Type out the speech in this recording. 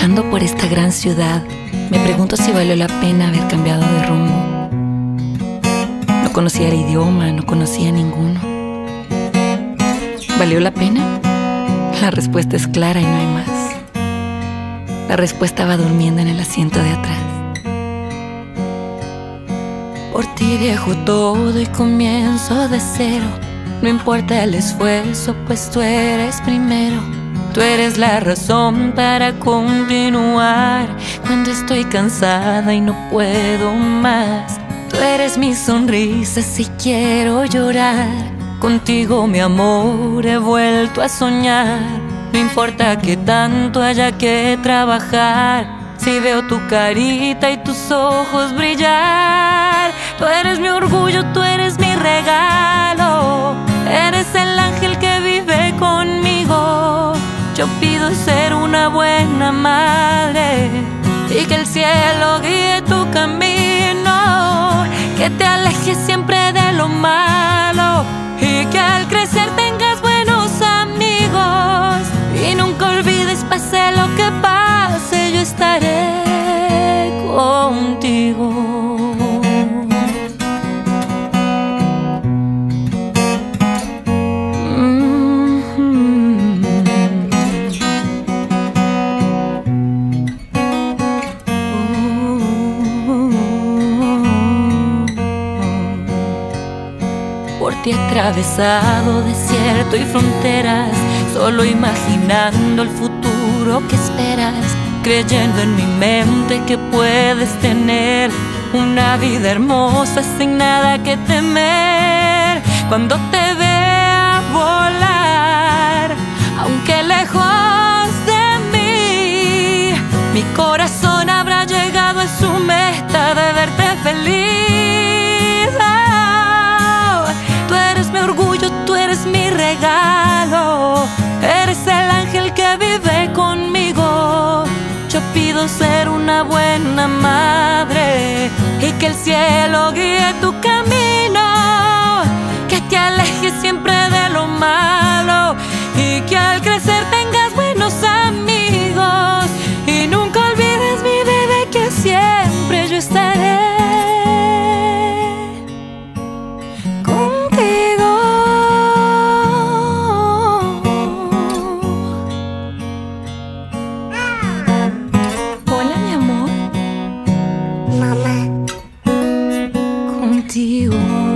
Caminando por esta gran ciudad, me pregunto si valió la pena haber cambiado de rumbo. No conocía el idioma, no conocía ninguno. ¿Valió la pena? La respuesta es clara y no hay más. La respuesta va durmiendo en el asiento de atrás. Por ti dejo todo y comienzo de cero. No importa el esfuerzo, pues tú eres primero. Tú eres la razón para continuar cuando estoy cansada y no puedo más. Tú eres mi sonrisa si quiero llorar. Contigo, mi amor, he vuelto a soñar. No importa que tanto haya que trabajar, si veo tu carita y tus ojos brillar. Tú eres mi orgullo, tú eres mi regalo. Eres el ángel que vive conmigo. Yo pido ser una buena madre y que el cielo guíe tu camino. Que te alejes siempre de lo malo y que al crecer tengas buenos amigos. Y nunca olvides, pase lo que pase, yo estaré contigo. Por ti he atravesado desierto y fronteras, solo imaginando el futuro que esperas, creyendo en mi mente que puedes tener una vida hermosa sin nada que temer. Cuando te vea volar, aunque lejos de mí, mi corazón habrá llegado a su meta de verte feliz. Tú eres mi orgullo, tú eres mi regalo. Eres el ángel que vive conmigo. Yo pido ser una buena madre y que el cielo guíe tu camino. Que te alejes siempre de lo malo y que al crecer tengas buenos amigos. Y nunca olvides, mi bebé, que siempre yo estaré contigo. Hola, mi amor. Mamá. Contigo.